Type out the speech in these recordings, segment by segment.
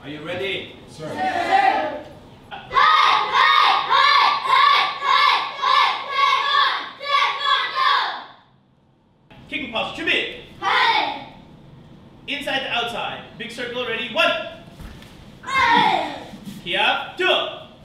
Are you ready? Sir. Kicking pause. 준비. Inside to outside. Big circle. Ready? 1. Key up. 2.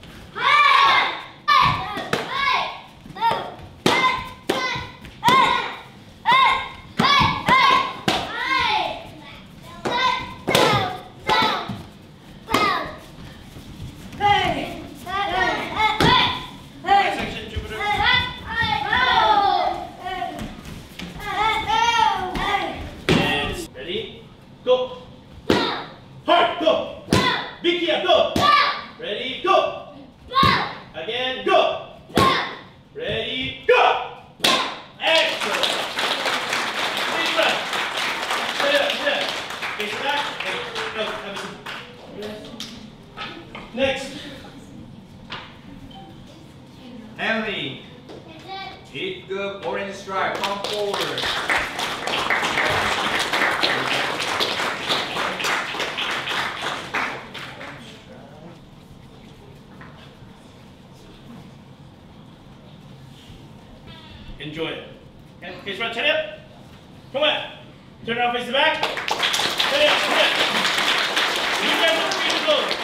Go. Hard. Go. Big key up. Go. Ready. Go. Again. Go. Ready. Go. Excellent. Big breath. Sit up. Sit up. Face back. Go. Next. Henley. Hit good. Orange stripe. Come forward. Enjoy it. Okay, face front, turn it up. Come on. Turn it around, face the back. Turn it up, turn it up. You guys are free to go.